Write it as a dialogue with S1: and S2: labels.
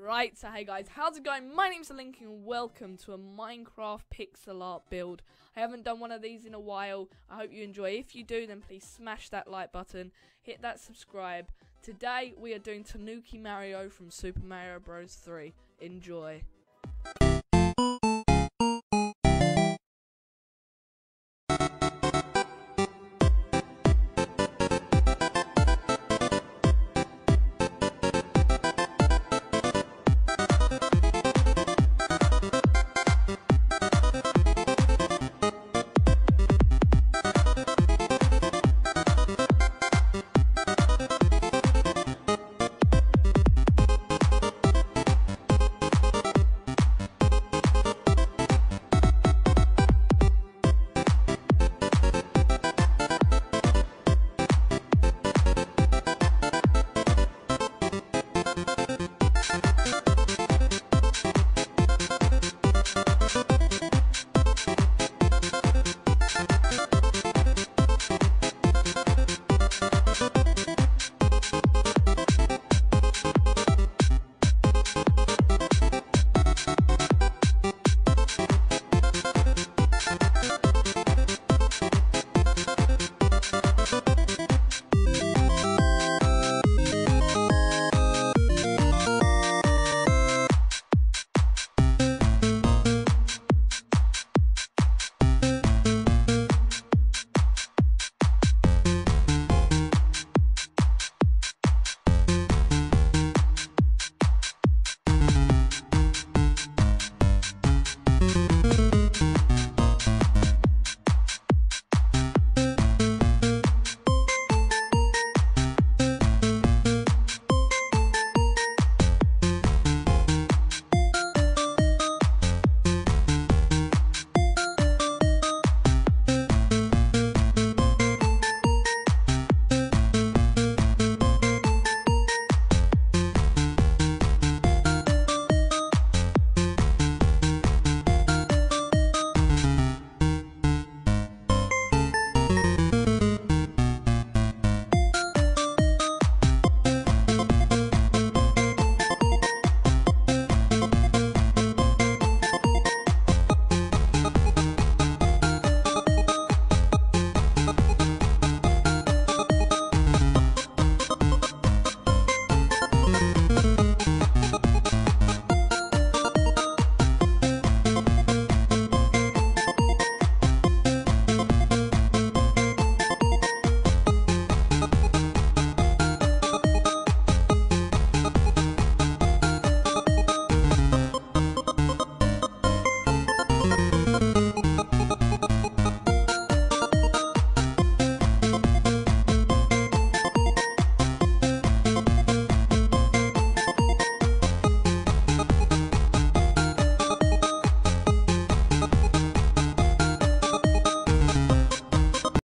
S1: Right, so hey guys, how's it going? My name's Link and welcome to a Minecraft pixel art build. I haven't done one of these in a while. I hope you enjoy. If you do, then please smash that like button, hit that subscribe. Today we are doing Tanuki Mario from Super Mario Bros. 3. Enjoy.